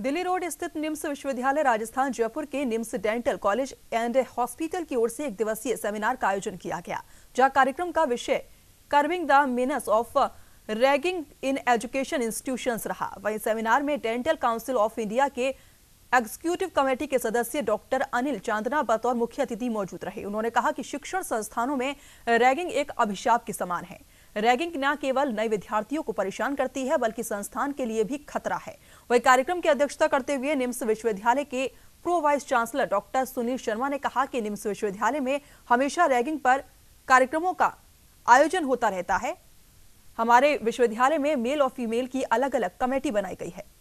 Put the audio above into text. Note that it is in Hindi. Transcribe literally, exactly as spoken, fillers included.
दिल्ली रोड स्थित निम्स विश्वविद्यालय राजस्थान जयपुर के NIMS dental college and hospital की ओर से एक दिवसीय सेमिनार का आयोजन किया गया, जहां कार्यक्रम का विषय curbing the menace of ragging in education institutions रहा। वहीं सेमिनार में डेंटल काउंसिल ऑफ इंडिया के एग्जीक्यूटिव कमेटी के सदस्य डॉक्टर अनिल चांदना बतौर मुख्य अतिथि मौजूद रहे। उन्होंने कहा कि शिक्षण संस्थानों में रैगिंग एक अभिशाप के समान है। रैगिंग न केवल नए विद्यार्थियों को परेशान करती है बल्कि संस्थान के लिए भी खतरा है। वही कार्यक्रम की अध्यक्षता करते हुए निम्स विश्वविद्यालय के pro vice chancellor doctor Sunil Sharma ने कहा कि निम्स विश्वविद्यालय में हमेशा रैगिंग पर कार्यक्रमों का आयोजन होता रहता है। हमारे विश्वविद्यालय में मेल और फीमेल की अलग अलग कमेटी बनाई गई है।